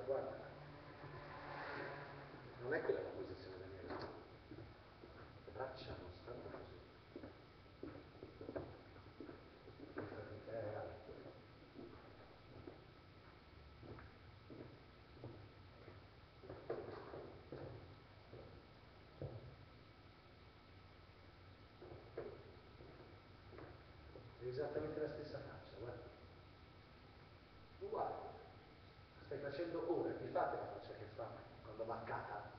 guarda. Non è quella la posizione della mia. Le braccia non stanno così. Esattamente la stessa faccia, guarda. Uguale. Stai facendo ora, ti fate la faccia che fa quando va a cata.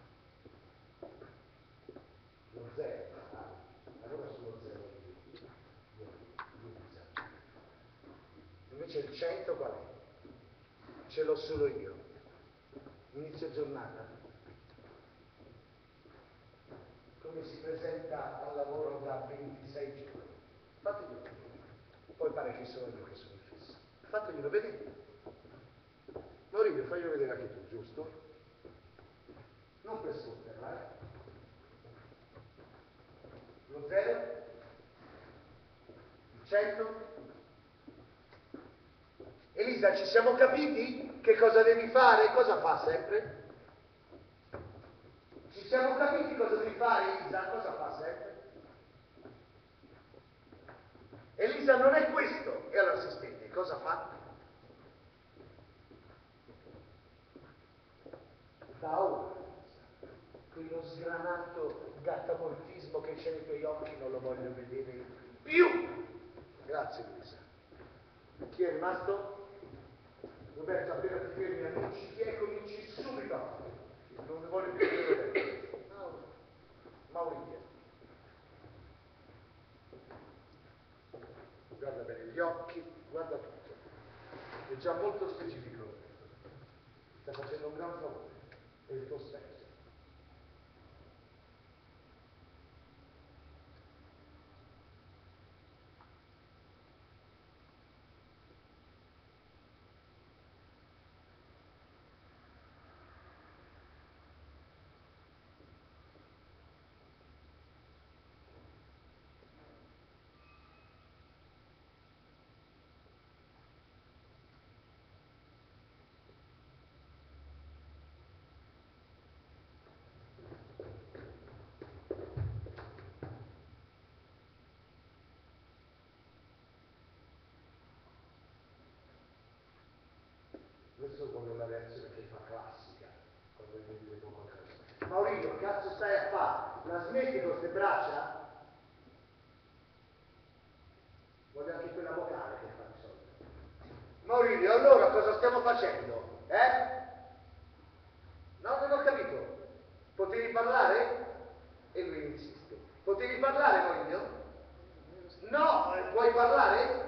Lo zero, allora sullo zero io inizio. Invece il 100 qual è? Ce l'ho solo io. Inizio giornata. Come si presenta al lavoro da 26 giorni. Fateglielo vedere. Poi pare che sono io che sono fisso. Fateglielo vedere. Maurizio, faglielo vedere anche tu, giusto? Non per sfotterla, Lo 0, il 100. Elisa, ci siamo capiti? Che cosa devi fare? Cosa fa sempre? Ci siamo capiti cosa devi fare, Elisa? Cosa fa sempre? Elisa non è questo. E all'assistente cosa fa? Da ora, quello sgranato gattamortismo che c'è nei tuoi occhi non lo voglio vedere più. Grazie, Elisa. Chi è rimasto? Roberto, appena ti fermi, annunci chi è, cominci subito. Non ne voglio più vedere. Maurizio. Guarda bene gli occhi, guarda tutto. È già molto specifico. Sta facendo un gran favore. È il tuo specchio. Questo è come una reazione che fa classica quando vedi le poco cose. Maurizio, che cazzo stai a fare? La smetti con queste braccia? Voglio anche quella vocale che fa di solito. Maurizio, allora cosa stiamo facendo? No, non ho capito. Potevi parlare? E lui insiste. Potevi parlare, Maurizio? No, puoi parlare?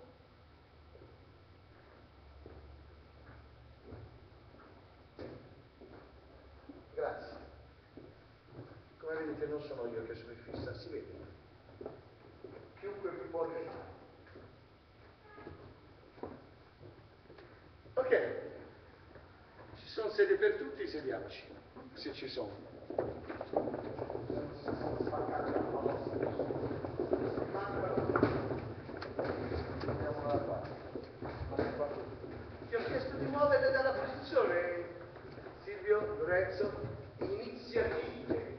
Grazie. Come vedete non sono io che sono in fissa, si vede. Chiunque mi può arrivare. Ok, ci sono sedie per tutti, sediamoci, se ci sono. Ti ho chiesto di muoverle dalla posizione, Silvio, Lorenzo. Iniziative.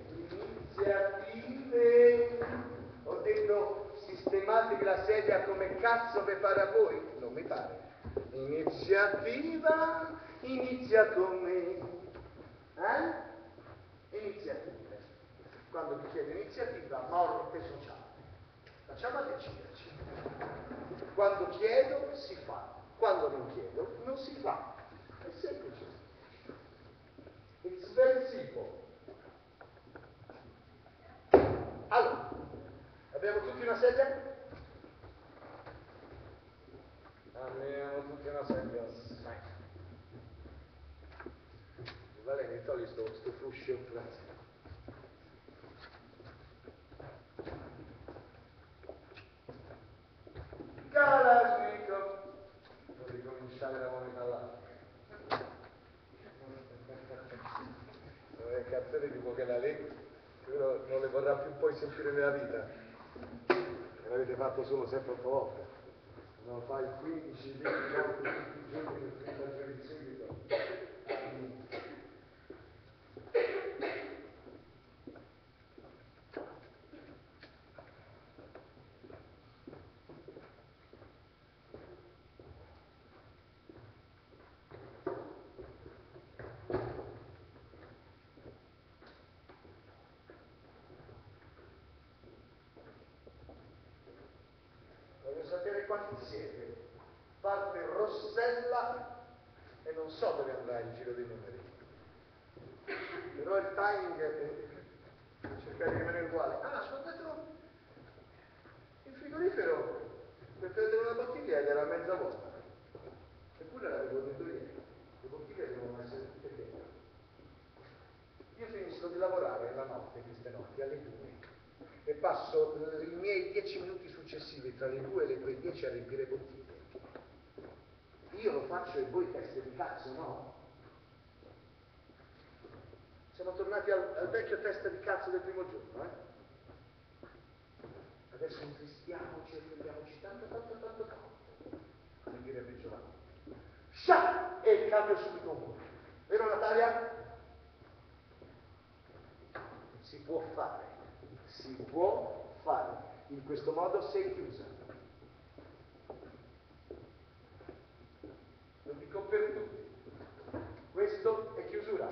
Ho detto sistematevi la sedia come cazzo vi pare a voi. Non mi pare. Iniziativa, inizia con me. Iniziative. Quando ti chiedo iniziativa, morte sociale. Facciamo a deciderci. Quando chiedo, si fa. Quando non chiedo, non si fa. È semplice. It's very simple. Allora, abbiamo tutti una sedia? Abbiamo tutti una sedia. Valeni, togli sto fruscio, grazie. Kalashnikov. Devo ricominciare da moneta all'altra. Le canzoni tipo che la lì, non le vorrà più poi sentire nella vita. L'avete fatto solo 7-8 volte. non fai 15, 20 volte tutti i giorni per 30 giorni di seguito. Voglio sapere quanti siete. Parte Rossella e non so dove andrà il giro dei numeri. Però il timing è cercare di rimanere uguale. Ah, sono detto il frigorifero per prendere una bottiglia ed era mezza vuota. Eppure l'avevo detto ieri. Le bottiglie devono essere tutte piene. Io finisco di lavorare la notte, queste notti, alle 2 e passo i miei 10 minuti successivi tra le 2 e le 2:10 a riempire bottiglie. Io lo faccio e voi teste di cazzo, no? Siamo tornati al vecchio testa di cazzo del primo giorno, eh? Adesso intristiamoci e prendiamoci tanto caldo, come direbbe Giovanni. Scià! E cambio subito un po'. Vero Natalia? Si può fare. Si può fare. In questo modo sei chiusa. Lo dico per tutti. Questo è chiusura.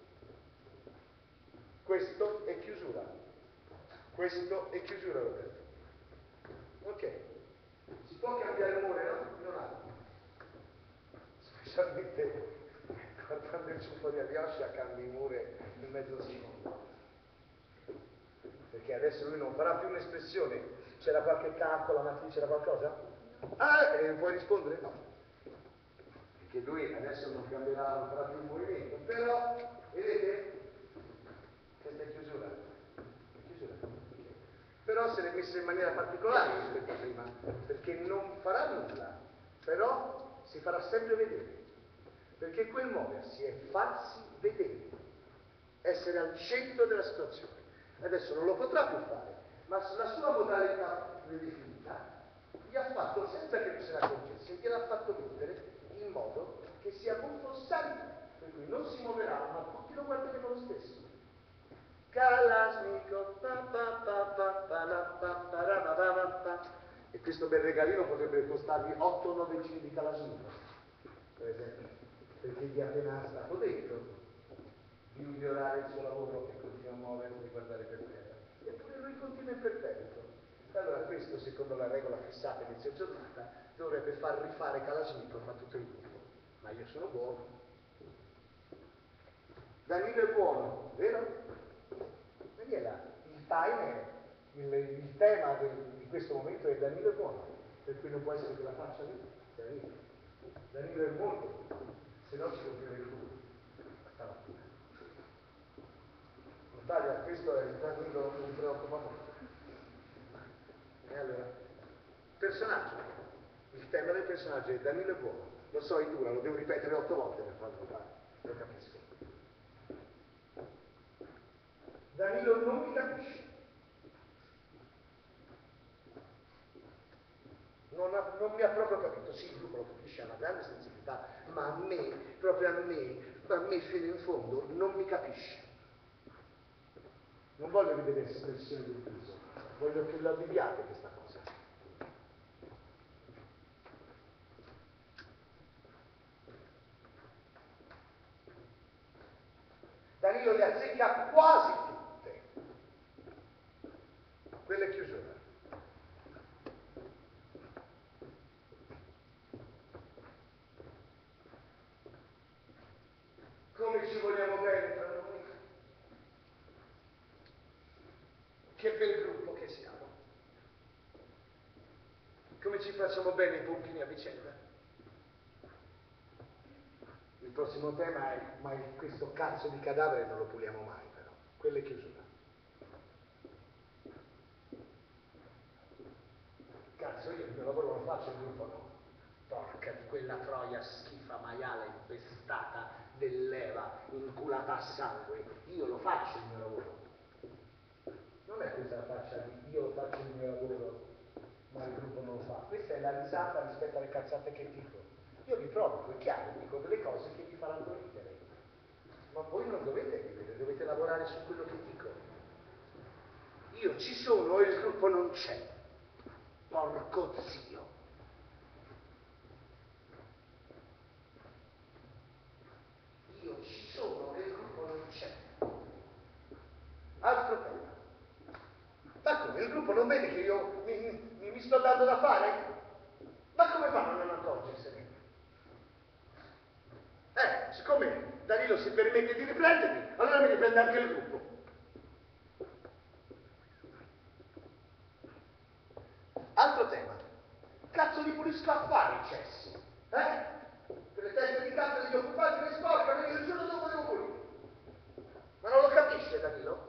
Questo è chiusura. Questo è chiusura, Roberto. Ok. Si può cambiare il muro, no? Non ha. Specialmente guardando il ciuffo di Alyosha cambi i muri in mezzo secondo. Perché adesso lui non farà più un'espressione. C'era qualche calcola, matrice, c'era qualcosa? Ah, puoi rispondere? No. Perché lui adesso non cambierà, non farà più il movimento. Però, vedete? Questa è chiusura. È chiusura. Però se l'è messa in maniera particolare rispetto a prima. Perché non farà nulla. Però si farà sempre vedere. Perché quel muoversi è farsi vedere. Essere al centro della situazione. Adesso non lo potrà più fare, ma la sua modalità predefinita gli ha fatto, senza che lui se ne accorgesse, gliel'ha fatto mettere in modo che sia buffo sempre, per cui non si muoverà, ma tutti lo guarderemo lo stesso. Kalashnikov, e questo bel regalino potrebbe costarvi 8-9 giri di Kalashnikov, per esempio, perché gli è appena stato detto di migliorare il suo lavoro e continua a muoversi e guardare per terra. Eppure lui continua imperterrito. Allora questo, secondo la regola fissata inizio giornata, dovrebbe far rifare Kalashnikov a tutto il gruppo. Ma io sono buono. Danilo è buono, vero? Daniela, il time, il tema di questo momento è Danilo è buono, per cui non può essere che la faccia lì. Danilo è molto buono, se no ci compierà il gruppo. Stamattina. Natalia, questo è il Danilo che mi preoccupa molto. E allora, personaggio. Il tema del personaggio è Danilo è buono. Lo so, è dura, lo devo ripetere 8 volte per farlo fare. Lo capisco. Danilo non mi capisce. Non mi ha proprio capito. Sì, il gruppo lo capisce, ha una grande sensibilità, ma a me, proprio a me fino in fondo, non mi capisce. Non voglio rivedere espressioni del viso, voglio che lo abbiate questa cosa. Danilo le azzecca quasi tutte. Quella è chiusura. Come ci vogliamo bene tra noi? Che bel gruppo che siamo. Come ci facciamo bene i pompini a vicenda? Il prossimo tema è, ma questo cazzo di cadavere non lo puliamo mai però. Quella è chiusura. Cazzo, io il mio lavoro lo faccio, il gruppo no. Porca di quella troia schifa maiale impestata dell'Eva inculata a sangue. Io lo faccio il mio lavoro. Non è questa la faccia di io faccio il mio lavoro, ma il gruppo non lo fa, questa è la risata rispetto alle cazzate che dico. Io vi provo, è chiaro, dico delle cose che vi faranno ridere, ma voi non dovete ridere, dovete lavorare su quello che dico. Io ci sono e il gruppo non c'è. Porco zio. Io ci sono e il gruppo non c'è. Altro tema. Ma come? Il gruppo non vede che io mi sto dando da fare? Ma come fanno a non accorgersene? Siccome Danilo si permette di riprendermi, allora mi riprende anche il gruppo. Altro tema. Cazzo li pulisco a fare i cessi? Per le teste di cazzo degli occupati che sporcano, io il giorno dopo devo pulire. Ma non lo capisce Danilo?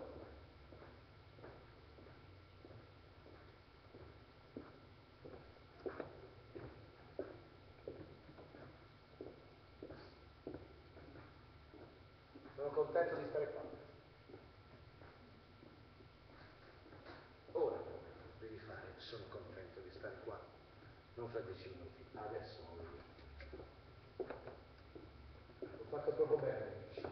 Sono contento di stare qua. Ora devi fare, sono contento di stare qua. Non fra 10 minuti, adesso non lo dico. Ho fatto proprio bene, amici.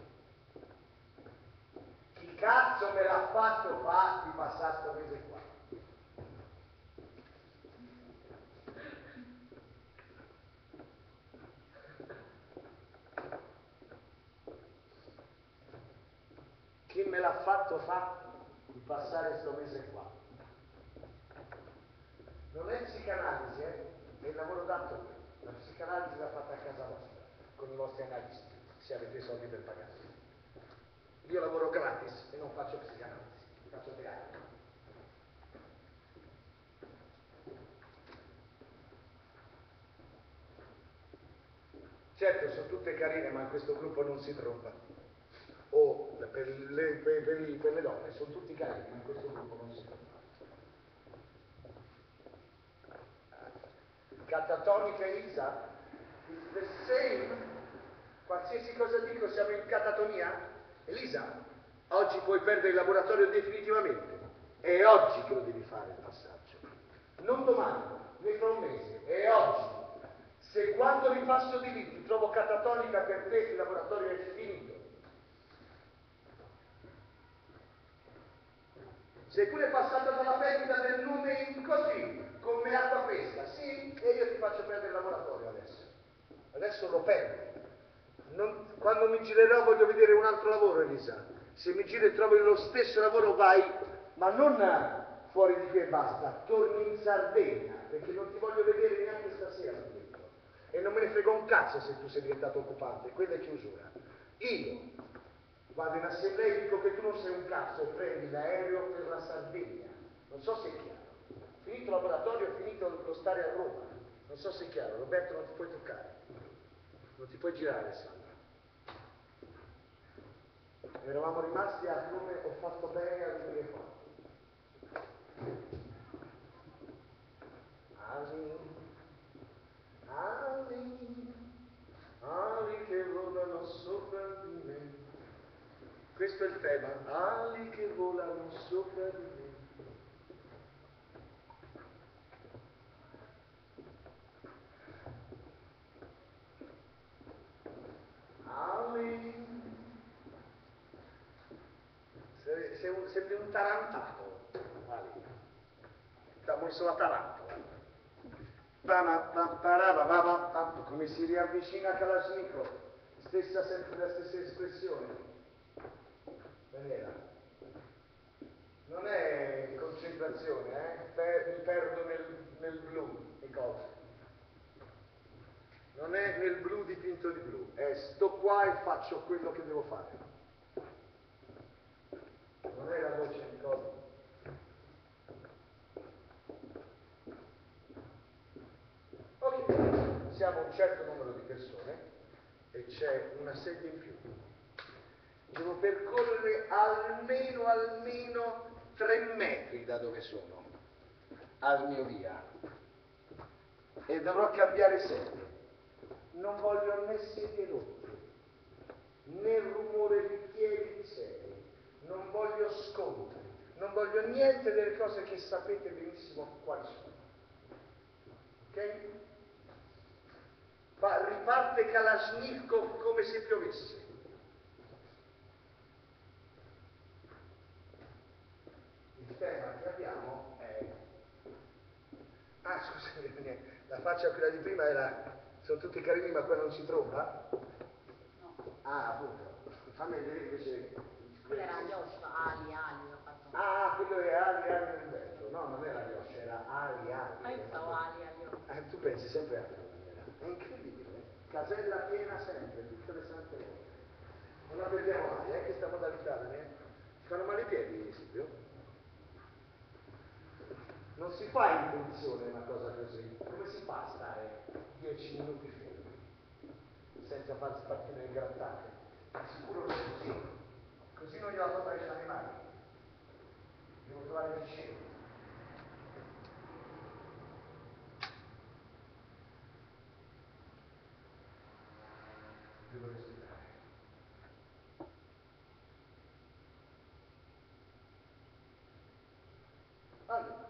Chi cazzo me l'ha fatto fare di passare sto mese qua? Chi me l'ha fatto fare di passare sto mese qua? Non è psicanalisi, è il lavoro dato qui. La psicanalisi l'ha fatta a casa vostra, con i vostri analisti, se avete i soldi per pagarli. Io lavoro gratis e non faccio psicanalisi, faccio teatro. Certo, sono tutte carine, ma in questo gruppo non si tromba. O per le donne, sono tutti carini, ma in questo gruppo non si tromba. Catatonica Elisa, it's the same. Qualsiasi cosa dico siamo in catatonia. Elisa, oggi puoi perdere il laboratorio definitivamente. È oggi che lo devi fare il passaggio. Non domani, né fra un mese, è oggi. Se quando ripasso di lì ti trovo catatonica per te il laboratorio è finito. Sei pure passata dalla perdita del nome così, come acqua fresca, sì, e io ti faccio perdere il laboratorio adesso. Adesso lo perdi. Quando mi girerò voglio vedere un altro lavoro, Elisa. Se mi giro e trovi lo stesso lavoro vai, ma non fuori di qui e basta, torni in Sardegna, perché non ti voglio vedere neanche stasera. E non me ne frega un cazzo se tu sei diventato occupante, quella è chiusura. Io vado in assemblea e dico che tu non sei un cazzo e prendi l'aereo per la Sardegna. Non so se è chiaro. Finito il laboratorio, finito lo stare a Roma. Non so se è chiaro. Roberto, non ti puoi toccare. Non ti puoi girare, Alessandra. Eravamo rimasti a come ho fatto bene a venire qua. Ali che volano sopra di me. Questo è il tema. Ali che volano sopra di me. Ali. Sembri un tarantato, Ali. Stiamo messo la tarantola. Come si riavvicina Kalashnikov, stessa sempre la stessa espressione. Daniela, non è concentrazione, mi perdo nel blu e cose. Non è nel blu dipinto di blu, è sto qua e faccio quello che devo fare. Non è la voce di cosa. Ok, siamo un certo numero di persone e c'è una sedia in più. Devo percorrere almeno 3 metri da dove sono, al mio via. E dovrò cambiare sedie. Non voglio né sedie rotte, né rumore di piedi di sedie. Non voglio scontri, non voglio niente delle cose che sapete benissimo quali sono. ok? Riparte Kalashnikov come se piovesse. Il tema che abbiamo è... Ah, scusate, la faccia quella di prima era... Sono tutti carini ma qua non si trova? No. Ah, appunto. Fammi vedere invece... Quello era Yosh, Ali, ho fatto. Ah, quello è Ali nel vento. No, non era Yosh, era Ali. Ma io stavo Ali. Tu pensi sempre a quella maniera. È incredibile. Casella piena sempre, tutte le sante volte. Non la perdiamo mai, questa modalità, ci fanno male i piedi, Silvio? Non si fa in tensione una cosa così. Come si fa a stare 10 minuti fermi senza farsi partire le grattate? Sicuro che è così. Così non gliela fa fare gli animali. Devo trovare il cielo. Devo respirare. Allora,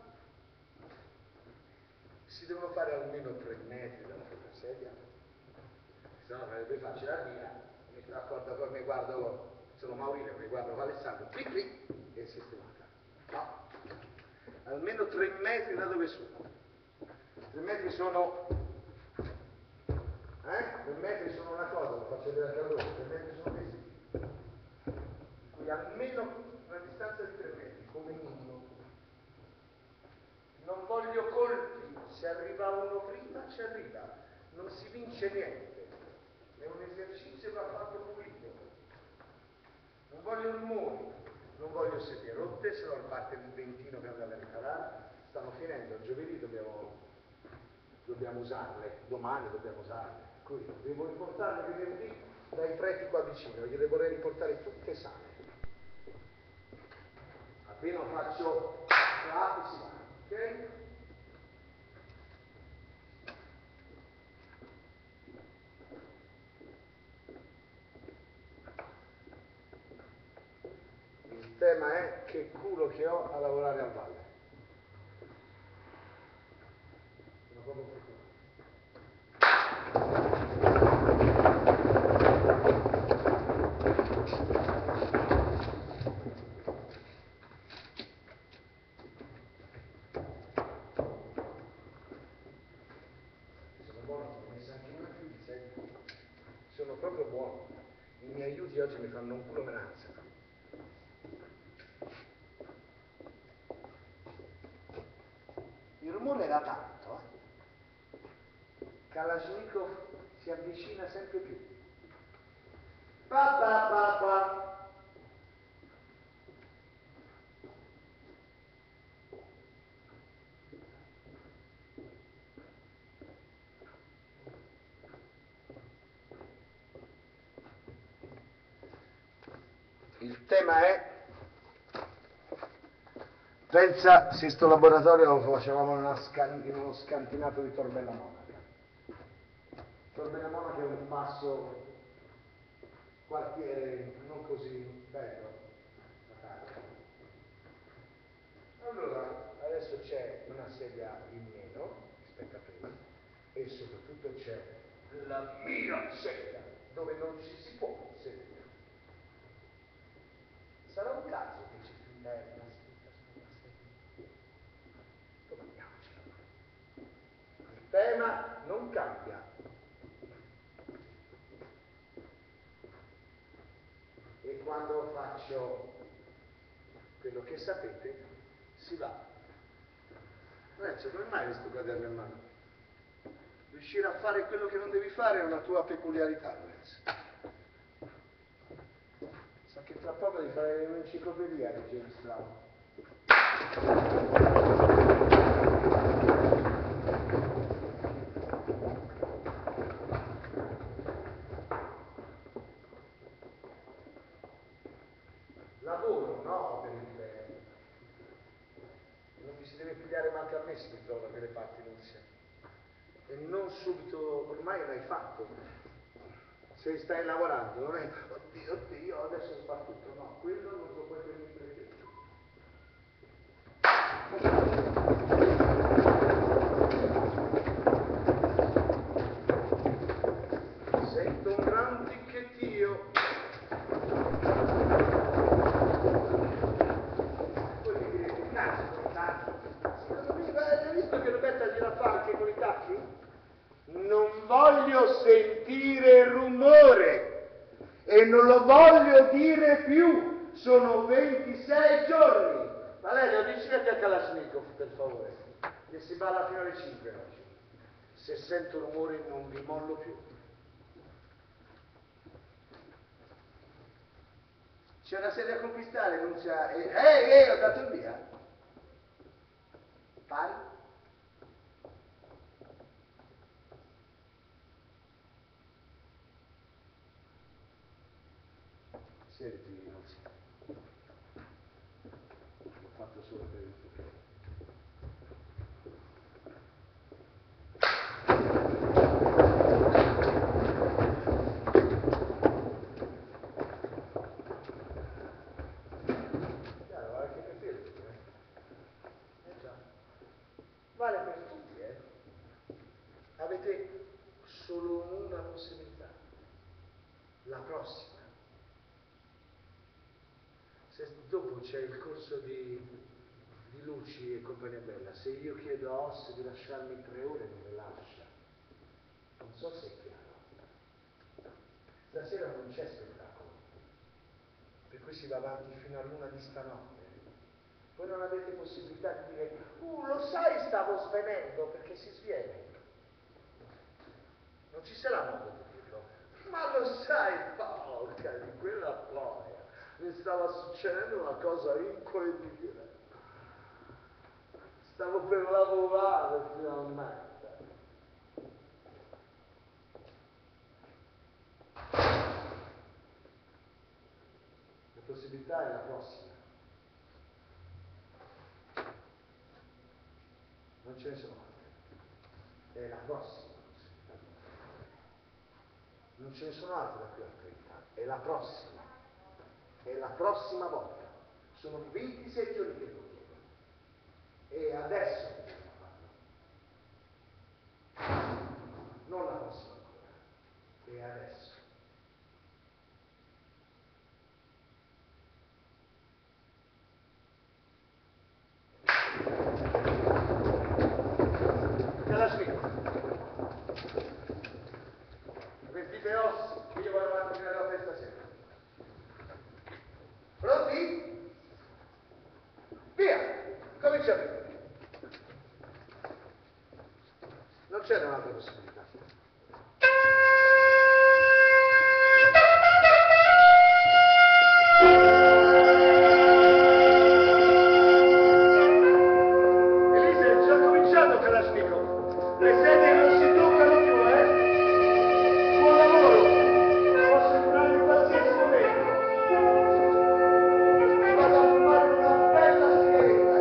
si devono fare almeno 3 metri dalla propria sedia, se no sarebbe facile a via, mi racconto poi mi guardo, sono Maurizio, mi guardo Alessandro, clic e sistemata. No, almeno 3 metri da dove sono. 3 metri sono, 3 metri sono una cosa, lo faccio vedere anche a loro, 3 metri sono questi. Quindi almeno una distanza di 3 metri, come minimo. Non voglio colpi, se arriva uno prima ci arriva, non si vince niente, è un esercizio che va fatto pulito. Non voglio rumori, non voglio sedie rotte, se no parte il ventino che andava a riparare, stanno finendo, giovedì dobbiamo usarle, domani dobbiamo usarle, quindi devo riportarle venerdì dai preti qua vicino, gliele vorrei riportare tutte sane. Appena faccio clap si va. Ok? Il tema è che culo che ho a lavorare a valle. Sono proprio fortunato. Sono proprio buono. I miei aiuti oggi mi fanno un culo menanza. Il rumore era tanto, Kalashnikov si avvicina sempre più. Pa, pa, pa, pa. Il tema è, pensa se sto laboratorio lo facevamo in uno scantinato di Torbella Monaca. Torbella Monaca è un basso quartiere non così bello. Allora, adesso c'è una sedia in meno rispetto a prima e soprattutto c'è la mia sedia dove non ci si può sedere. Sarà un caso che ci finta una scritta sulla sedia. Domandiamocelo. Il tema non cambia. E quando faccio quello che sapete, si va. Lorenzo, come mai questo quaderno in mano? Riuscire a fare quello che non devi fare è una tua peculiarità, Lorenzo. Sa che tra poco devi fare un'enciclopedia di James Brown. Lavoro, no, per il bene. Non vi si deve pigliare manco a me se mi trovo da quelle parti non sia. E non subito, ormai l'hai fatto. Se stai lavorando, non è oddio, adesso si fa tutto. No, quello non lo puoi permettere più. sentire rumore e non lo voglio dire più. Sono 26 giorni. Valerio, avvicinati a Kalashnikov, per favore, che si balla fino alle 5 oggi. Se sento rumore non vi mollo più. C'è una sedia a conquistare, non c'ha... ho dato il via. Pari? Siediti, non si... L'ho fatto solo per il futuro. Chiaro, vale anche per te, già. Vale per tutti, Avete solo una possibilità. La prossima. Se dopo c'è il corso di Luci e compagnia bella, se io chiedo a Oss di lasciarmi 3 ore non le lascia. Non so se è chiaro. Stasera non c'è spettacolo, per cui si va avanti fino all'1 di stanotte. Voi non avete possibilità di dire, lo sai, stavo svenendo, perché si sviene. Non ci sarà modo di dirlo. Ma lo sai, porca di quella ploia. Mi stava succedendo una cosa incredibile. Stavo per lavorare finalmente. La possibilità è la prossima. Non ce ne sono altre. È la prossima possibilità. Non ce ne sono altre da qui a 30. È la prossima. È la prossima volta. Sono 26 giorni che lo chiedo. E adesso bisogna farlo. Non la prossima ancora. E adesso. Kalashnikov. Vestite Oss, che io vado avanti nella notte stasera. Pronti? Via! Cominciamo. Non c'è un'altra possibilità. Elisa, è già cominciato Kalashnikov. Le sedie non si toccano più, Buon lavoro. Posso entrare in qualsiasi momento. Mi vado a fumare una bella sigaretta.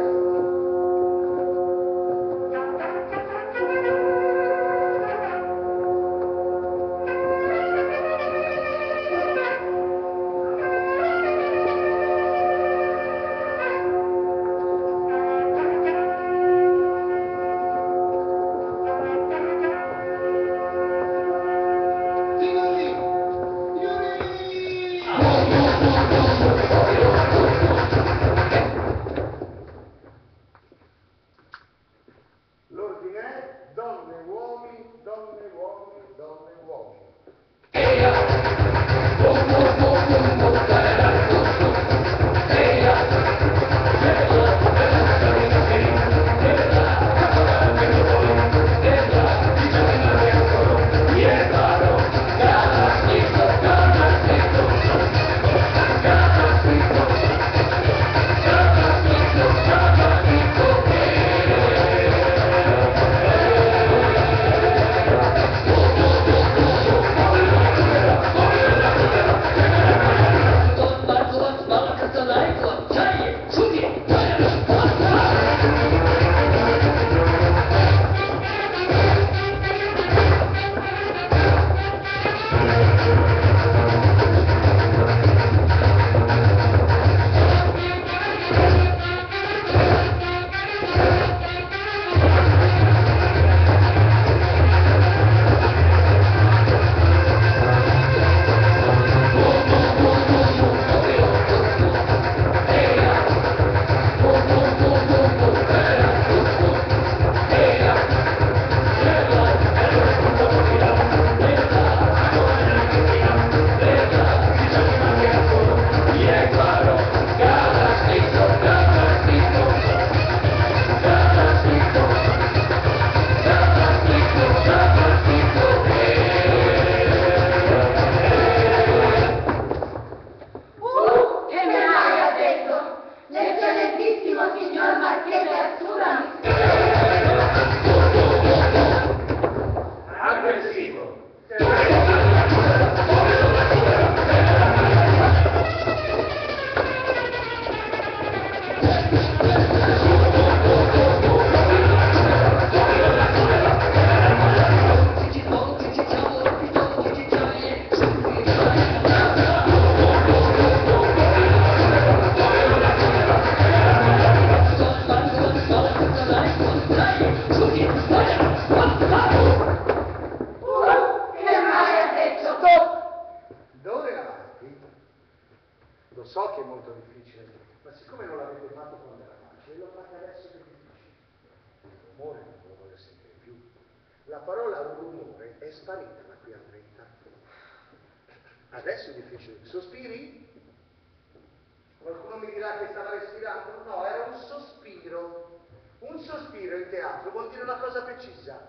Che mai ha detto? Stop! D'ora in avanti, lo so che è molto difficile, ma siccome non l'avete fatto quando era facile, lo fate adesso che è difficile. Il rumore non lo voglio sentire più. La parola rumore è sparita da qui a 30. Adesso è difficile. Sospiri? Qualcuno mi dirà che stava respirando? No, era un sospiro. Un sospiro in teatro vuol dire una cosa precisa.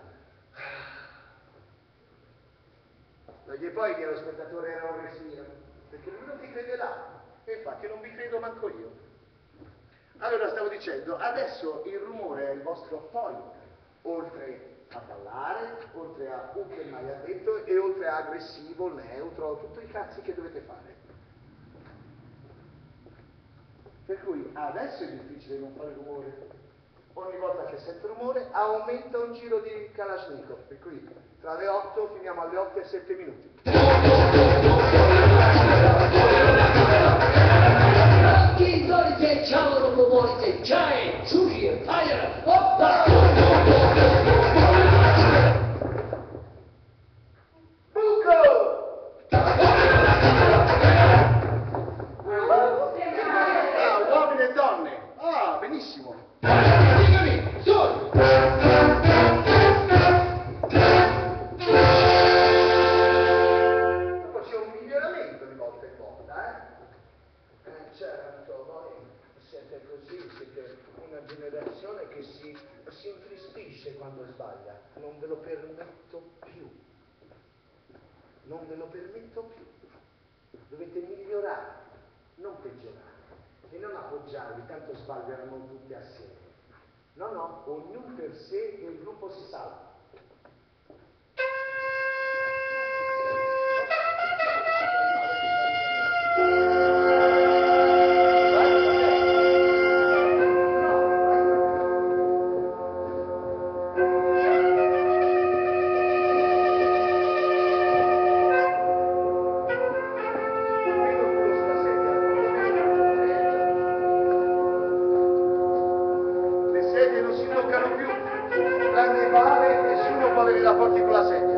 E poi che lo spettatore era un respiro, perché lui non ti crederà. E infatti non vi credo manco io. Allora stavo dicendo, adesso il rumore è il vostro point, oltre a ballare, oltre a un che mai ha detto e oltre a aggressivo, neutro, tutti i cazzi che dovete fare. Per cui adesso è difficile non fare rumore. Ogni volta che sento rumore aumenta un giro di Kalashnikov, per cui tra le 8 finiamo alle 8 e 7 minuti. Chi volete, ciao, non volete, ciao, sushi, fire, oppa! Buco! Uomini e donne! Ah, benissimo! Digami, su! Dopo c'è un miglioramento di volta in volta, certo, voi siete così, siete una generazione che si intristisce quando sbaglia. Non ve lo permetto più. Non ve lo permetto più. Dovete migliorare, non peggiorare. E non appoggiarvi, tanto sbaglieranno tutti assieme. No, ognuno per sé e il gruppo si salva. Le sedie non si toccano più, tranne Vale, nessuno può avere i rapporti con la sedia.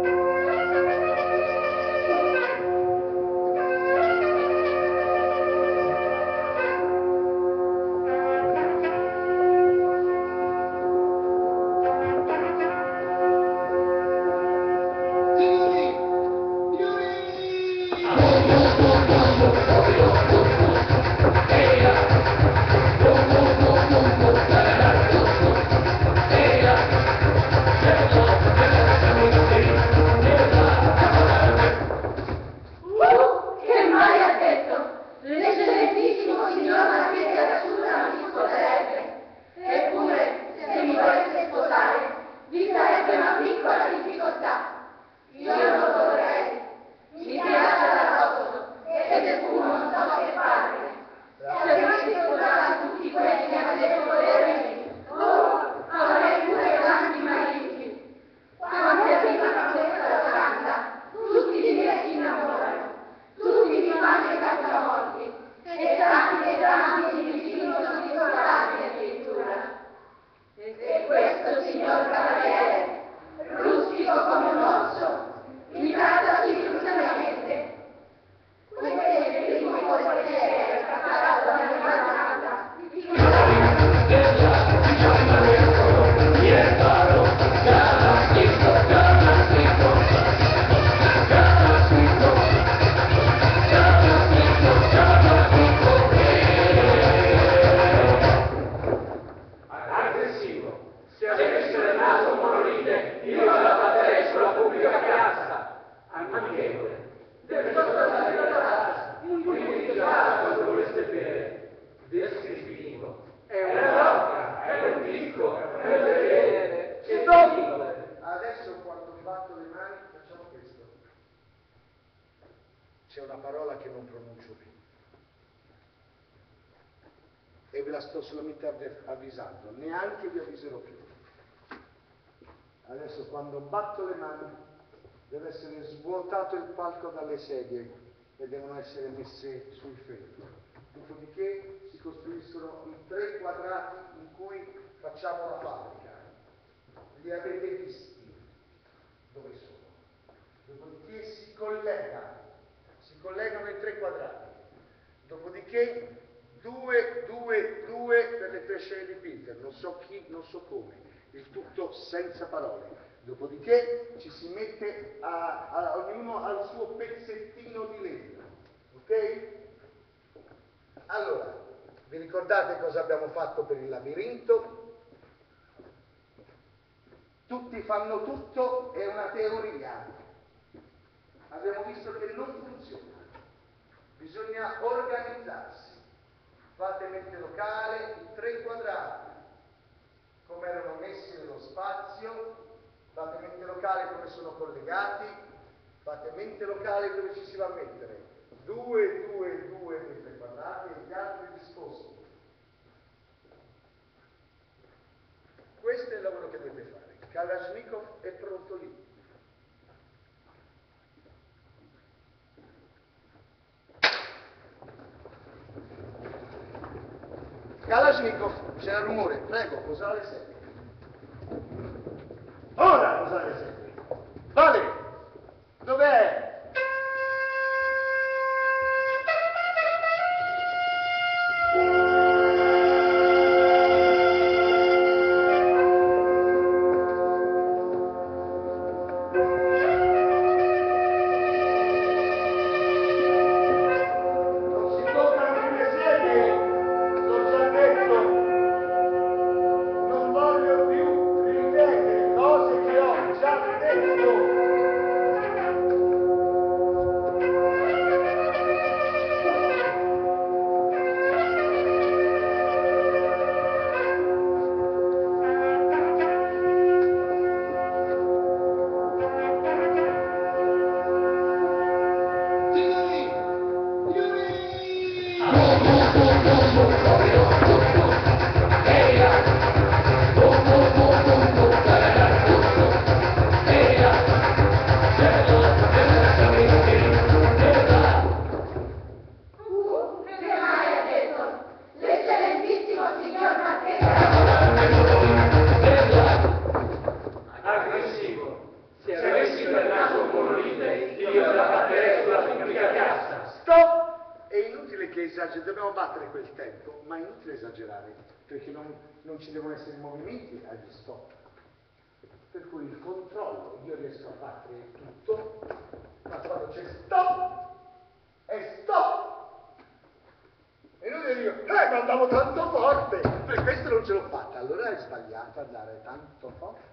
Che mai ha detto? L'eccellentissimo signor Marchese d'Assura non mi sposerebbe. Eppure, se mi volesse sposare, vi sarebbe una piccola difficoltà. Io non lo vorrei. Mi piace l'arrosto e del fumo non so che farne. Se avessi sposato tutti quelli che hanno detto volermi, avrei pure tanti mariti. Quando arrivano a questa vacanza, tutti di me si innamorano. Tutti mi fanno i cassamorti e tanti mi dicono soddisfatti addirittura. E questo signor cavaliere, rustico come un osso, mi tratta sfizionamente. Questo è il primo portiere preparato alla mia vacanza. Aggressivo. Se avesse il naso monolite, io la batterei sulla pubblica piazza. Amichevole. Del quando voleste bere. Descrittivo. È una rocca, è un picco, è un vedere. Adesso quando vi batto le mani facciamo questo. C'è una parola che non pronuncio più. E ve la sto solamente avvisando, neanche vi avviserò più. Adesso quando batto le mani deve essere svuotato il palco dalle sedie e devono essere messe sul feltro. Dopodiché si costruiscono i 3 quadrati in cui facciamo la fabbrica. Li avete visti dove sono. Dopodiché si collegano in 3 quadrati. Dopodiché 2, 2, 2 per le 3 scene dipinte, non so chi, non so come, il tutto senza parole. Dopodiché ci si mette ognuno al suo pezzettino di legno, ok? Allora, vi ricordate cosa abbiamo fatto per il labirinto? Tutti fanno tutto, è una teoria. Abbiamo visto che non funziona. Bisogna organizzarsi. Fate mente locale in 3 quadrati, come erano messi nello spazio, fate mente locale come sono collegati, fate mente locale dove ci si va a mettere. 2, 2, 2 dei 3 quadrati e gli altri disposti. Questo è il lavoro che dovete fare. Kalashnikov è pronto lì. Kalashnikov, c'è il rumore, prego, posare le sedie. Ora posare le sedie. Vale, dov'è? Dobbiamo battere quel tempo, ma è inutile esagerare, perché non ci devono essere movimenti agli stop. Per cui il controllo, io riesco a battere tutto, ma quando c'è stop, è stop! E inutile dire, ma andavo tanto forte, per questo non ce l'ho fatta. Allora è sbagliato andare tanto forte.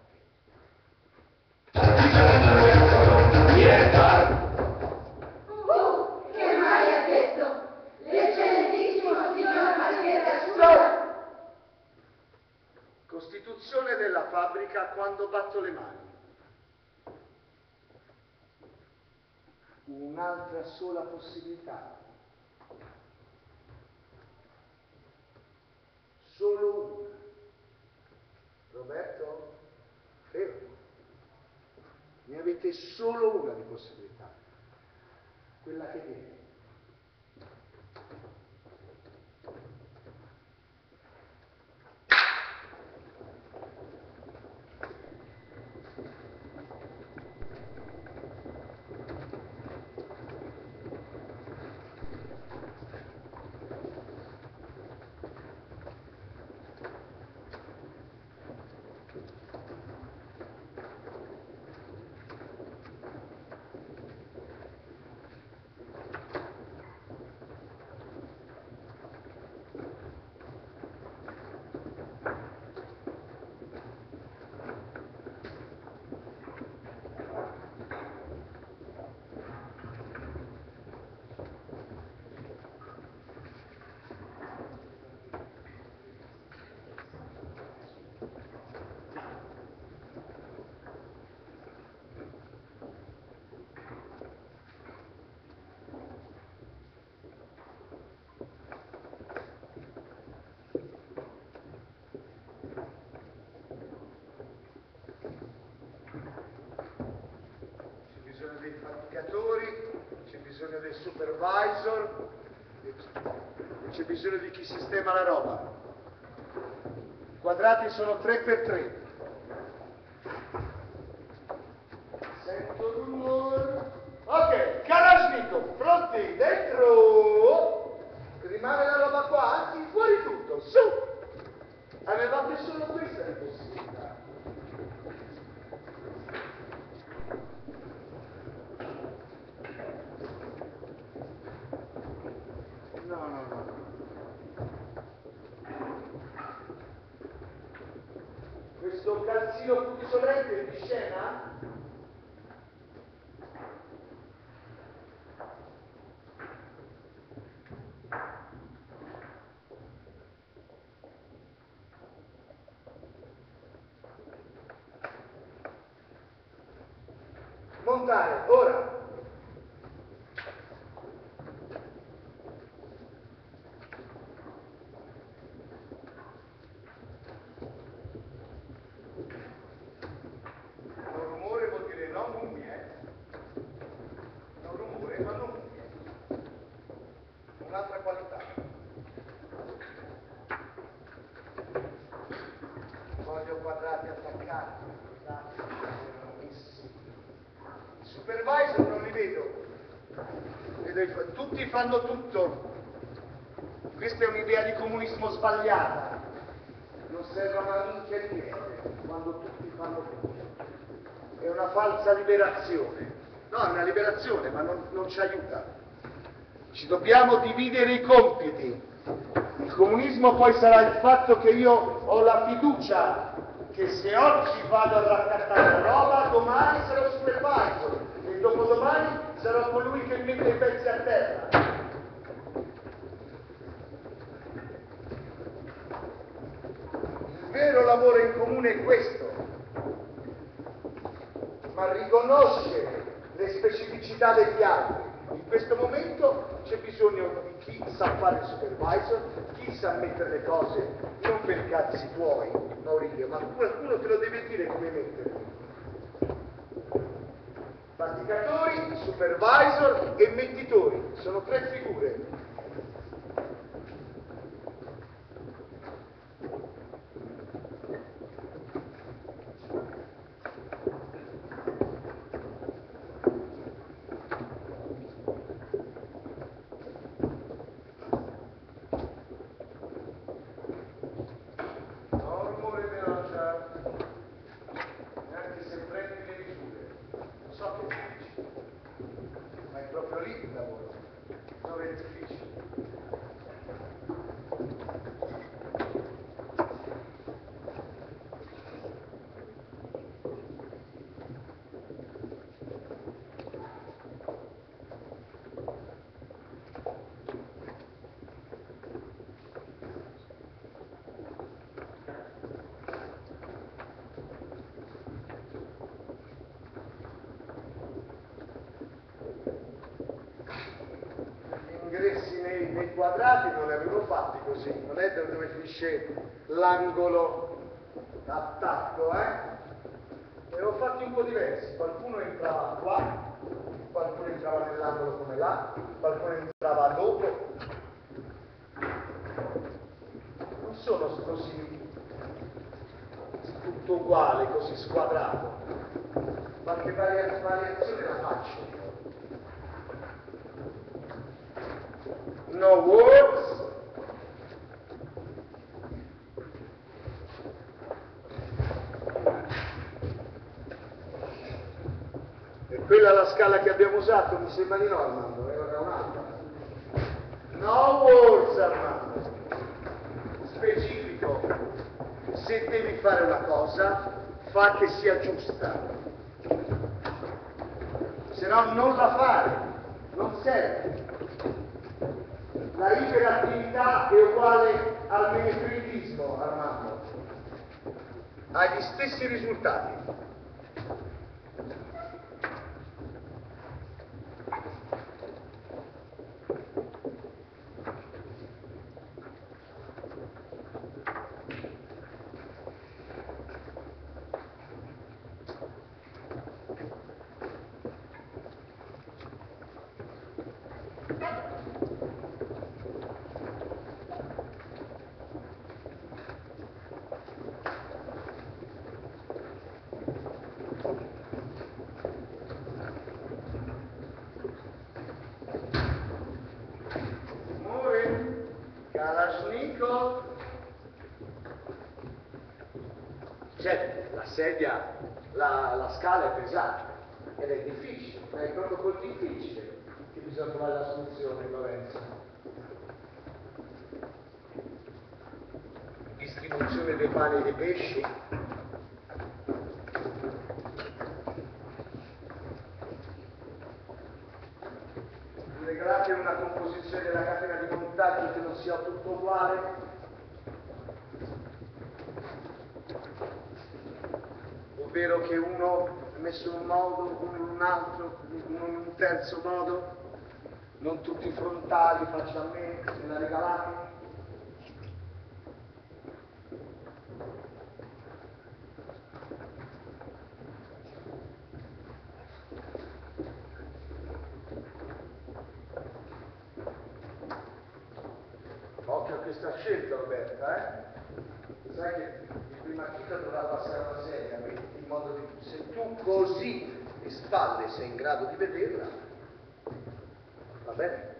Che mai ha detto? L'eccellentissimo signor Marchese Assura! Costituzione della fabbrica quando batto le mani. Un'altra sola possibilità. Solo una. Roberto? Fermo. Ne avete solo una di possibilità. Quella che viene. Dei fabbricatori, c'è bisogno del supervisor, c'è bisogno di chi sistema la roba. I quadrati sono 3x3. Sento rumore. Ok, Kalashnikov, pronti, dentro. Rimane la roba qua, anzi fuori tutto, su. Avevate solo questa di possibilità. No. Questo calzino puzzolente di scena? Montare, ora! Non rumore vuol dire non mummie. Non rumore, ma non mummie. Un'altra qualità. Voglio quadrati attaccati. I supervisor non li vedo. Tutti fanno tutto. Questa è un'idea di comunismo sbagliata. Non serve una minchia di niente quando tutti fanno tutto. È una falsa liberazione. No, è una liberazione, ma non ci aiuta. Ci dobbiamo dividere i compiti. Il comunismo poi sarà il fatto che io ho la fiducia che se oggi vado a raccattare la roba, domani sarò supervisor e dopodomani sarò colui che mette i pezzi a terra. Il vero lavoro in comune è questo, ma riconoscere le specificità degli altri. In questo momento c'è bisogno di chi sa fare il supervisor, chi sa mettere le cose, non per i cazzi tuoi, Maurizio, ma qualcuno te lo deve dire come metterli. Faticatori, supervisor e mettitori, sono tre figure. Nei quadrati non li avevo fatti così, non è dove finisce l'angolo d'attacco, Ne avevo fatti un po' diversi, qualcuno entrava qua, qualcuno entrava nell'angolo come là, qualcuno entrava dopo. Non sono così tutto uguale, così squadrato. Qualche variazione la faccio. No words. E quella è la scala che abbiamo usato, mi sembra di no, Armando, era un'altra. No words, Armando. Specifico. Se devi fare una cosa, fa che sia giusta. Se no non la fare, non serve. La iperattività è uguale al menefreghismo, Armando. Ha gli stessi risultati. Certo, la sedia, la scala è pesante ed è difficile, ma è proprio col difficile che bisogna trovare la soluzione in Lorenzo. Distribuzione dei pani e dei pesci. Mi regalate una composizione della catena di montaggio che non sia tutto uguale? Ovvero che uno è messo in un modo, uno in un altro, uno in un terzo modo, non tutti frontali, faccia a me, me la regalate? Occhio a questa scelta, Roberta, eh? Sai che il prima chita dovrà passare una sedia, in modo che se tu così di spalle sei in grado di vederla, va bene?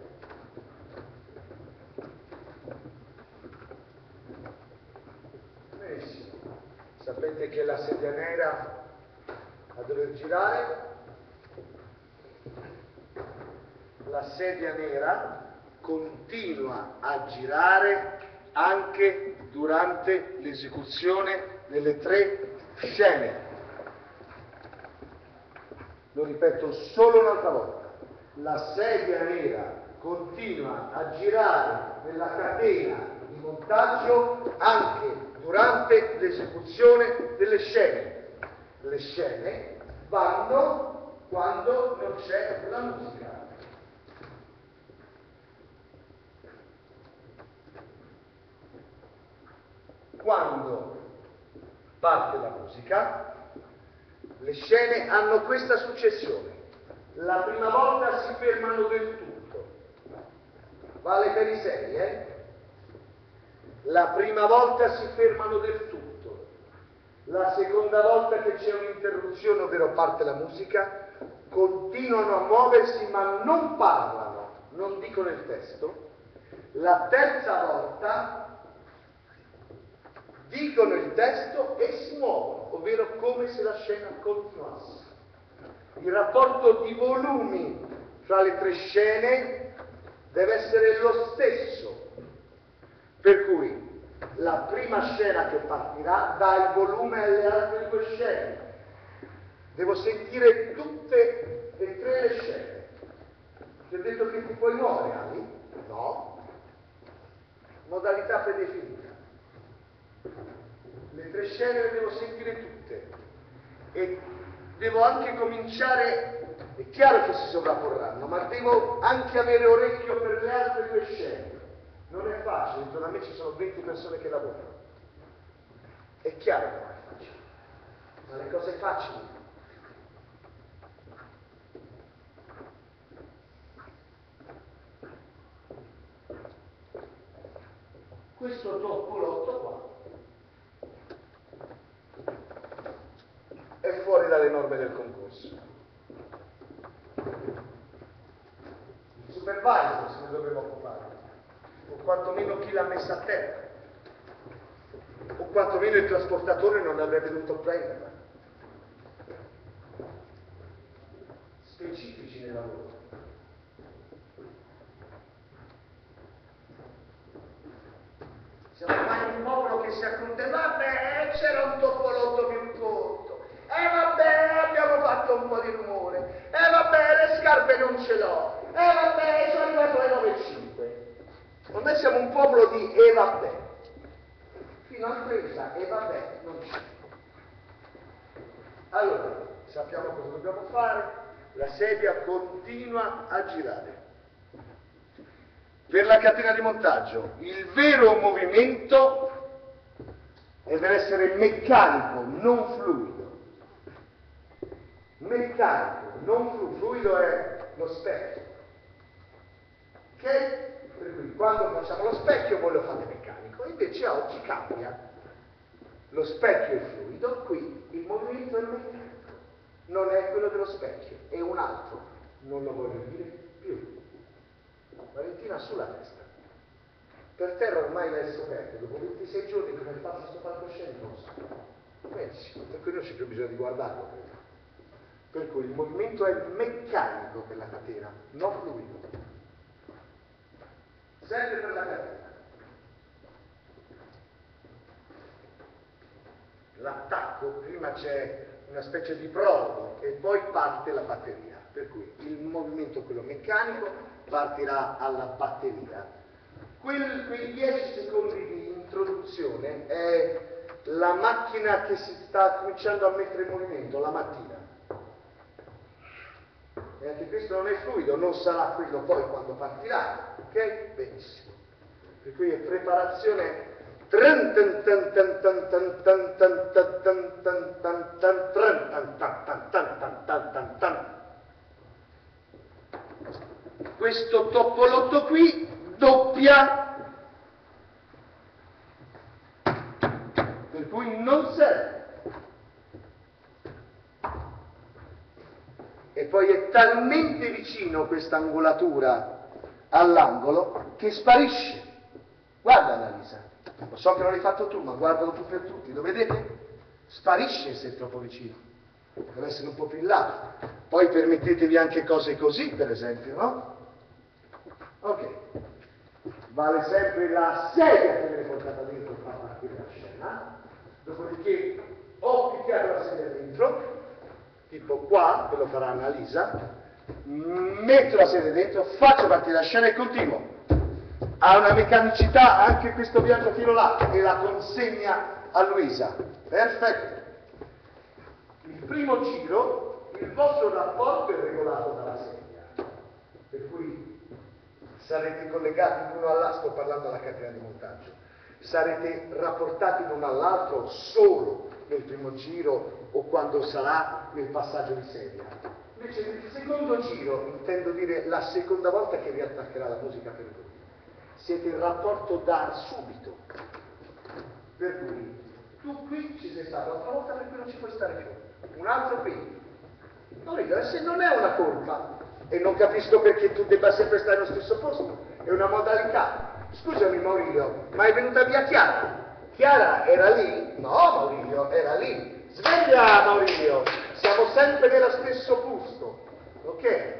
Benissimo. Sapete che la sedia nera a dover girare, la sedia nera continua a girare anche durante l'esecuzione delle 3 scene. Lo ripeto solo un'altra volta. La sedia nera continua a girare nella catena di montaggio anche durante l'esecuzione delle scene. Le scene vanno quando non c'è la musica. Quando parte la musica, le scene hanno questa successione. La prima volta si fermano del tutto. Vale per i seri, eh? La prima volta si fermano del tutto. La seconda volta che c'è un'interruzione, ovvero parte la musica, continuano a muoversi ma non parlano, non dicono il testo. La terza volta dicono il testo e si muovono, ovvero come se la scena continuasse. Il rapporto di volumi fra le 3 scene deve essere lo stesso, per cui la prima scena che partirà dà il volume alle altre 2 scene. Devo sentire tutte e 3 le scene. Ti ho detto che ti puoi muovere, Ali? No. Modalità predefinita. Le 3 scene le devo sentire tutte e devo anche cominciare, è chiaro che si sovrapporranno, ma devo anche avere orecchio per le altre 2 scene. Non è facile, intorno a me ci sono 20 persone che lavorano. È chiaro che non è facile, ma le cose facili. Questo toppolotto qua è fuori dalle norme del concorso. Il supervisor se ne dovrebbe occupare, o quantomeno chi l'ha messa a terra, o quantomeno il trasportatore non avrebbe dovuto prenderla. Specifici nel lavoro. Siamo ormai un popolo che si accontenta, vabbè, c'era un toppolotto più corto, vabbè, abbiamo fatto un po' di rumore, vabbè, le scarpe non ce l'ho, vabbè, sono arrivato alle 9:05. Ormai siamo un popolo di vabbè, fino a presa, vabbè, non c'è. Allora, sappiamo cosa dobbiamo fare, la sedia continua a girare. Per la catena di montaggio, il vero movimento deve essere meccanico, non fluido. Meccanico, non fluido. Fluido è lo specchio. Ok? Per cui quando facciamo lo specchio voi lo fate meccanico. Invece oggi cambia. Lo specchio è fluido, qui il movimento è meccanico. Non è quello dello specchio, è un altro. Non lo voglio dire più. Valentina sulla testa. Per terra ormai l'hai scoperto, dopo 26 giorni come fa questo palcoscenico? Benissimo, per cui non c'è più bisogno di guardarlo. Per cui il movimento è meccanico per la catena, non fluido. Sempre per la catena. L'attacco, prima c'è una specie di prologo e poi parte la batteria. Per cui il movimento, quello meccanico, partirà alla batteria. Quei 10 secondi di introduzione è la macchina che si sta cominciando a mettere in movimento la mattina. E anche questo non è fluido, non sarà quello poi quando partirà, ok? Benissimo. Per cui è preparazione. Questo toppolotto qui doppia, per cui non serve. E poi è talmente vicino questa angolatura all'angolo che sparisce. Guarda Annalisa, lo so che non l'hai fatto tu, ma guardalo tu per tutti, lo vedete? Sparisce se è troppo vicino, deve essere un po' più in là. Poi permettetevi anche cose così, per esempio, no? Ok, vale sempre la sedia che viene portata dentro per far partire la scena, dopodiché ho picchiato la sedia dentro, tipo qua, ve lo farà Annalisa, metto la sedia dentro, faccio partire la scena e continuo. Ha una meccanicità anche questo viaggio fino là e la consegna a Luisa. Perfetto. Il primo giro, il vostro rapporto è regolato dalla sedia, per cui sarete collegati l'uno all'altro, sto parlando alla catena di montaggio, sarete rapportati l'uno all'altro solo nel primo giro o quando sarà nel passaggio di sedia. Invece nel secondo giro, intendo dire la seconda volta che riattaccherà la musica per voi, siete in rapporto da subito. Per cui tu qui ci sei stato l'altra volta, per cui non ci puoi stare più. Un altro qui. Se non è una colpa, e non capisco perché tu debba sempre stare allo stesso posto, è una modalità. Scusami Maurizio, ma è venuta via Chiara? Chiara era lì? No, Maurizio, era lì. Sveglia Maurizio, siamo sempre nello stesso posto, ok?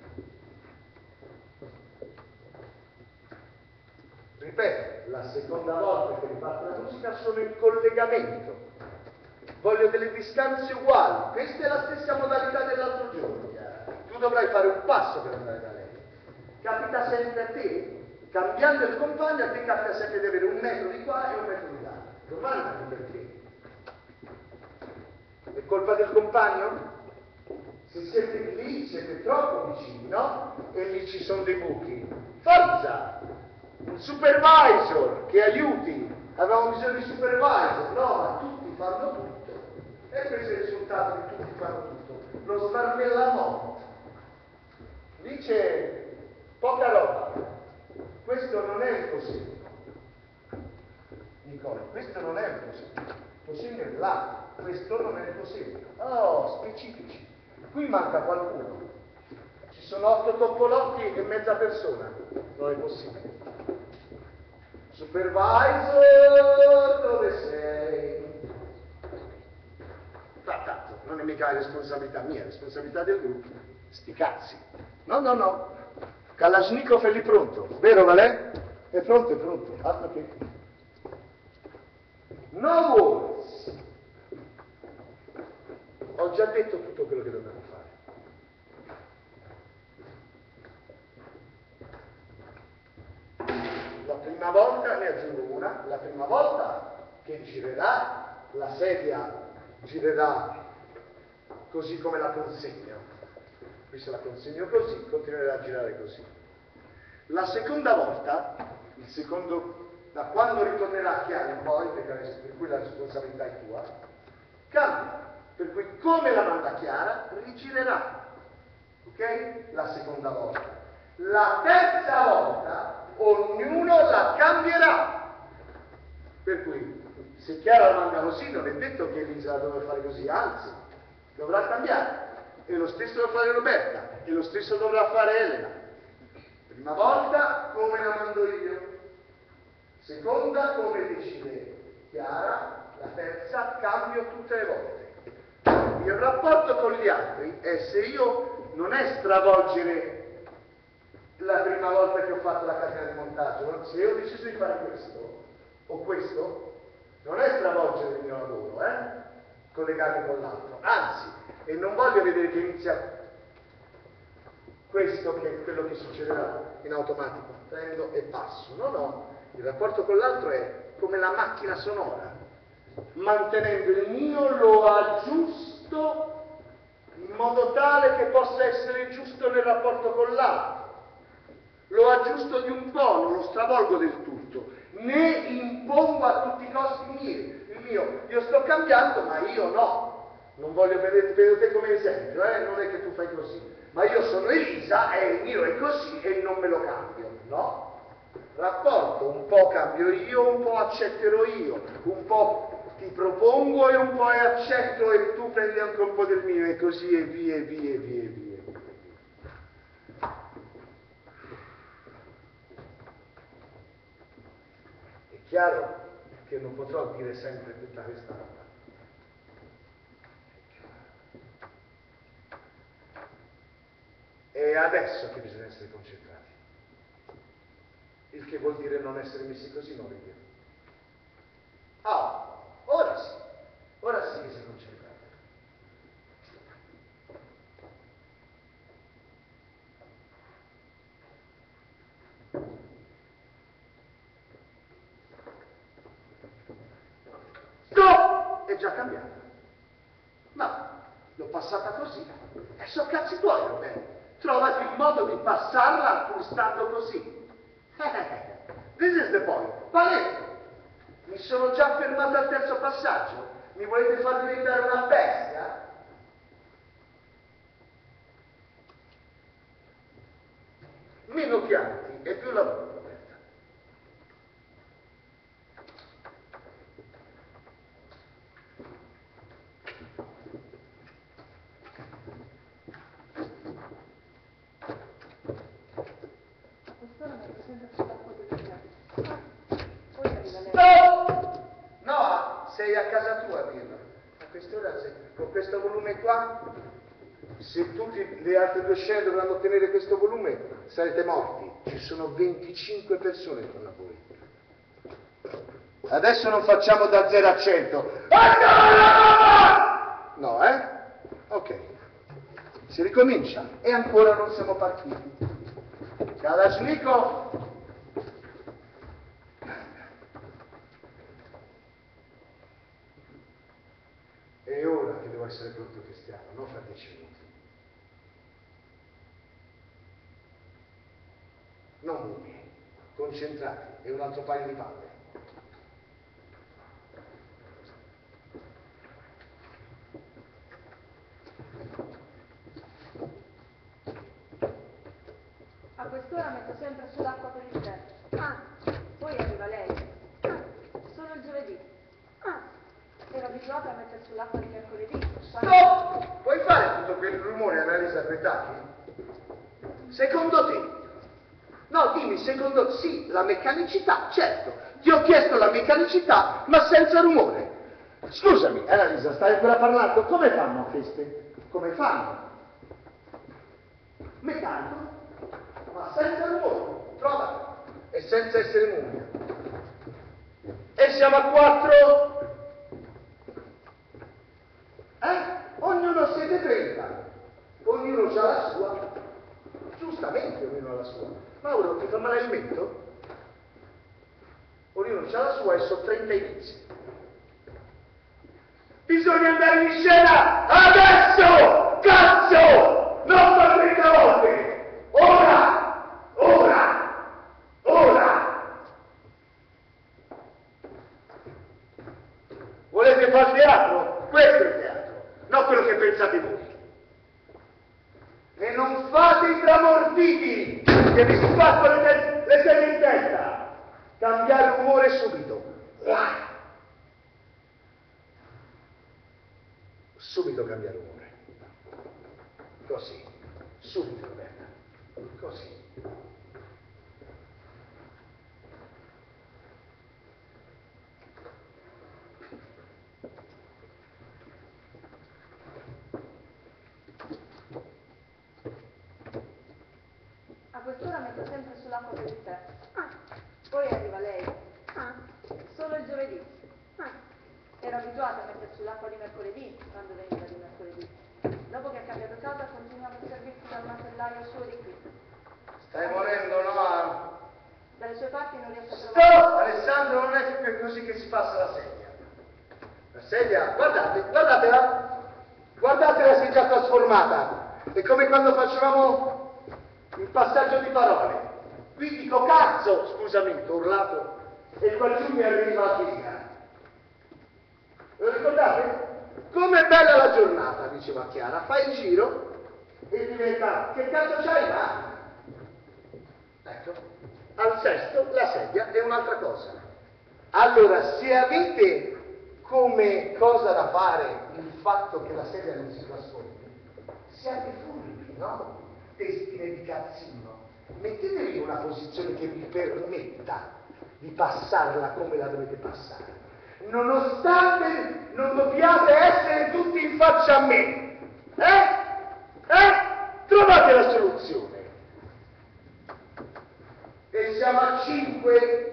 Ripeto, la seconda volta che riparte la musica sono in collegamento. Voglio delle distanze uguali. Questa è la stessa modalità dell'altro giorno. Tu dovrai fare un passo per andare da lei. Capita sempre a te. Cambiando il compagno, a te capita sempre di avere un metro di qua e un metro di là. Domandati perché. È colpa del compagno? Se siete lì, siete troppo vicini, no? E lì ci sono dei buchi. Forza! Un supervisor che aiuti. Avevamo bisogno di supervisor. No, ma tutti fanno tutto. E questo è il risultato di tutti fanno tutto. Lo smarmellamento. Lì c'è poca roba. Questo non è il cosegno. Nicola, questo non è il cosegno. Il cosegno è là. Questo non è il cosegno. Oh, specifici. Qui manca qualcuno. Ci sono 8 toppolotti e mezza persona. Non è possibile. Supervisor, dove sei? Tanto, non è mica responsabilità mia, è responsabilità del gruppo. Sti cazzi. No. Kalashnikov è lì pronto. Vero, Valè? È pronto. Altro che. No words. Ho già detto tutto quello che dobbiamo fare. La prima volta, ne aggiungo una, la prima volta che girerà, la sedia girerà così come la consegno. Qui se la consegno così, continuerà a girare così. La seconda volta, da quando ritornerà a Chiara in poi, per cui la responsabilità è tua, cambia. Per cui come la manda Chiara, rigirerà. Ok? La seconda volta. La terza volta, ognuno la cambierà. Per cui, se Chiara la manda così, non è detto che Elisa la dovrà fare così, anzi, dovrà cambiare. E lo stesso dovrà fare Roberta, e lo stesso dovrà fare Elena. Prima volta, come la mando io. Seconda, come decide Chiara, la terza cambio tutte le volte. Il rapporto con gli altri è se io non è stravolgere la prima volta che ho fatto la catena di montaggio, se io ho deciso di fare questo o questo, non è stravolgere il mio lavoro, collegarmi con l'altro, anzi, e non voglio vedere che inizia questo che è quello che succederà in automatico, prendo e passo, no, il rapporto con l'altro è come la macchina sonora, mantenendo il mio lo aggiusto in modo tale che possa essere giusto nel rapporto con l'altro. Lo aggiusto di un po', non lo stravolgo del tutto, né impongo a tutti i costi il mio. Io sto cambiando, ma io no. Non voglio vedere te come esempio, non è che tu fai così. Ma io sono Elisa e il mio è così e non me lo cambio, no? Rapporto, un po' cambio io, un po' accetterò io, un po' ti propongo e un po' accetto e tu prendi anche un po' del mio e così e via, e via, e via, e via. È chiaro che non potrò dire sempre tutta questa roba. È adesso che bisogna essere concentrati. Il che vuol dire non essere messi così, non ridere. Ora sì che sei concentrati. Stop! È già cambiata. Ma l'ho passata così. E so cazzi tuoi, Roberto. Trovati il modo di passarla pur stando così. This is the point. Paletto. Mi sono già fermato al terzo passaggio. Mi volete far diventare una bestia? Meno pianti e più lavoro, Roberta. No, sei a casa tua, Pirla. A quest'ora, con questo volume qua, se tutte le altre due scene dovranno ottenere questo volume, sarete morti. Ci sono 25 persone intorno a voi. Adesso non facciamo da 0 a 100. No, Ok. Si ricomincia. E ancora non siamo partiti. Kalashnikov. È ora che devo essere pronto, Cristiano, non fra 10 minuti. Non mummie, concentrati e un altro paio di palle. A quest'ora metto sempre sull'acqua per il tè. Poi arriva lei. Solo il giovedì. Ero abituata a mettere sull'acqua il mercoledì. Stop! Puoi fare tutto quel rumore, Annalisa Petacchi? Secondo te? No, dimmi, secondo te? Sì, la meccanicità, certo. Ti ho chiesto la meccanicità, ma senza rumore. Scusami, Annalisa, stai ancora parlando? Come fanno queste? Come fanno? Meccanico, ma senza rumore. Prova. E senza essere mummia. E siamo a 4. Ognuno siete 30. Ognuno ha la sua. Giustamente ognuno ha la sua. Mauro, ti fa male il mento? Ognuno ha la sua e sono 30 inizi. Bisogna andare in scena adesso! Cazzo! Non per 30 volte! Ora! Ora! Ora! Volete fare teatro? Questo è il teatro, non quello che pensate voi. E non fate i tramortiti che vi spacco le sedie in testa. Cambiare umore subito. Subito cambiare umore. Così. Subito, Roberta. Così. quest'ora metto sempre sull'acqua per il tè. Poi arriva lei. Solo il giovedì. Ero abituata a mettere sull'acqua di mercoledì, quando veniva di mercoledì. Dopo che ha cambiato casa, continuava a servirsi dal macellaio suo di qui. Stai morendo, no? Dalle sue parti non riesco a trovare... Stop! Alessandro, non è più così che si passa la sedia. La sedia, guardate, guardatela! Guardatela, si è già trasformata. È come quando facevamo il passaggio di parole. Qui dico cazzo, scusami, ho urlato, e qua giù mi arriva la figlia. Lo ricordate? Com'è bella la giornata, diceva Chiara, fai il giro e diventa, che cazzo c'hai, ma? Ecco, al sesto la sedia è un'altra cosa. Allora, se avete come cosa da fare il fatto che la sedia non si trasformi, siate furbi, no? Testine di cazzino. Mettetevi in una posizione che vi permetta di passarla come la dovete passare. Nonostante non dobbiate essere tutti in faccia a me. Trovate la soluzione. E siamo a 5.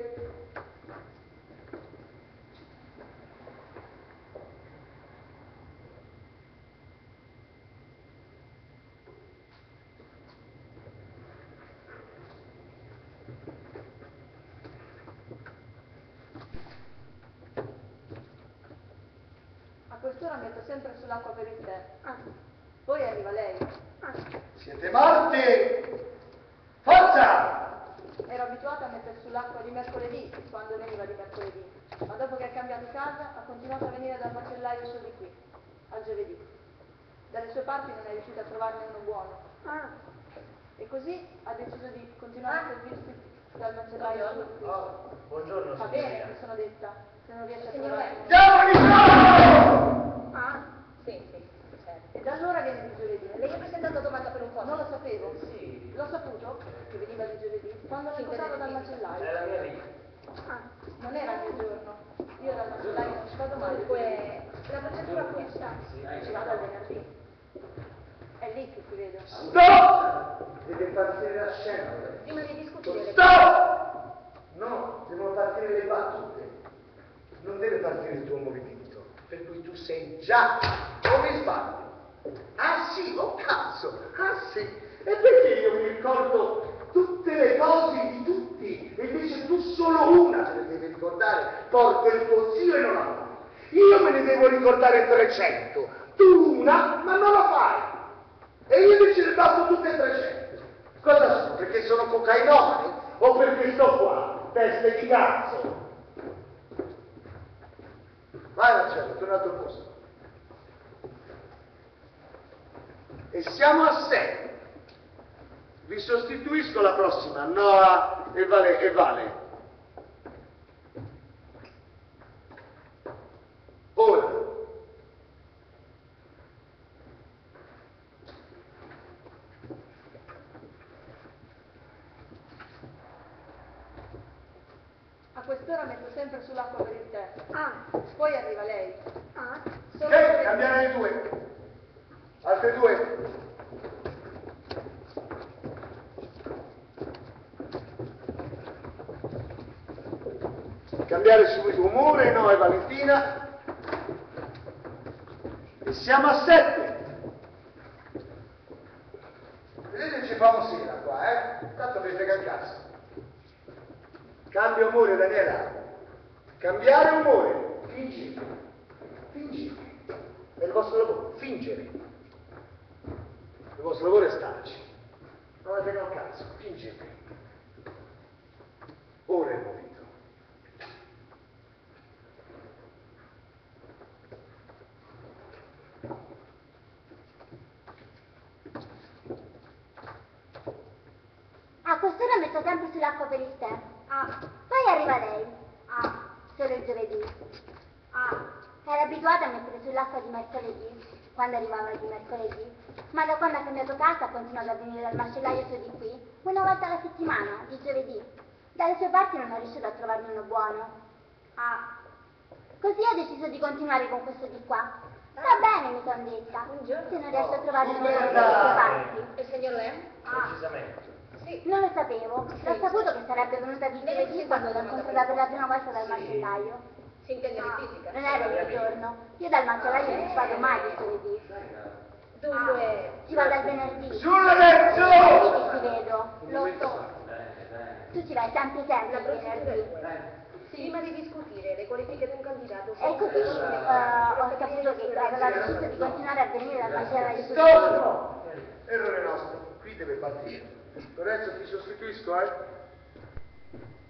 A quest'ora metto sempre sull'acqua per il tè. Poi arriva lei. Siete morti! Forza! Ero abituata a mettere sull'acqua di mercoledì, quando veniva di mercoledì. Ma dopo che ha cambiato casa, ha continuato a venire dal macellaio su di qui, al giovedì. Dalle sue parti non è riuscita a trovarne uno buono. E così ha deciso di continuare a servirsi dal macellaio su di qui. Oh, buongiorno, Va bene, mi sono detta, se non riesce a trovare uno. Diavoli sono! Sì, certo. E da allora viene di giovedì. Lei ha presentato domanda per un Non posto? lo sapevo. Sì. L'ho saputo che veniva di giovedì quando Sì, mi portavo dal È macellaio. la mia vita. Non era il mio giorno. Io dal macellaio non ci vado mai. Dunque, la procedura questa. Ci vado al venerdì. È lì che ti vedo. Stop! Deve partire la scena. Prima di discutere Stop! No, devono partire le battute. Non deve partire il tuo movimento, per cui tu sei già, o mi sbaglio? Ah sì, oh cazzo, ah sì. E perché io mi ricordo tutte le cose di tutti, e invece tu solo una te ne devi ricordare, porca il tuo zio e non la fai. Io me ne devo ricordare 300, tu una, ma non la fai. E io invece ne passo tutte e 300. Cosa sono? Perché sono cocainomani? O perché sto qua? Teste di cazzo! Vai Marcello, torna al tuo posto. E siamo a 6. Vi sostituisco la prossima, Noa e Vale. Ora. A quest'ora metto sempre sull'acqua per il tè. Poi arriva lei. Solo Cambiare le 2. Altre 2. Cambiare subito umore, no, e Valentina. E siamo a 7. Vedete, ci fa sera qua, Tanto mi frega il cazzo. Cambia umore, Daniela. Cambiare umore. Fingere. È il vostro lavoro, fingere. Il vostro lavoro è starci. Non ne frega un cazzo, fingete. Ora è il momento. A quest'ora metto sempre sull'acqua per il tè. Poi arriva lei. Solo il giovedì. Era abituata a mettere sull'acqua di mercoledì, quando arrivava di mercoledì. Ma da quando ha cambiato casa ha continuato a venire dal macellaio su di qui, una volta alla settimana, di giovedì. Dalle sue parti non è riuscito a trovarne uno buono. Così ho deciso di continuare con questo di qua. Va bene, mi sono detta. Un giorno. Se non riesco a trovare uno buono dalle sue parti. E il signor Lem? Precisamente. Sì. Non lo sapevo. L'ho saputo che sarebbe venuta di giovedì quando l'ho incontrata per la prima volta dal macellaio. Si intende di fisica. Non era il giorno. Io dal macellaio non ci vado mai di giovedì. Dunque, Ci vado al venerdì. Sul Lorenzo! Che ci vedo. Lo so. Bene. Tu ci vai sempre sempre la il procedura è venerdì. questa. Prima di discutere le qualifiche di un candidato, E così ho saputo che aveva deciso di continuare a venire dal macellaio. Stop! Errore nostro, qui deve partire. Lorenzo, ti sostituisco, eh?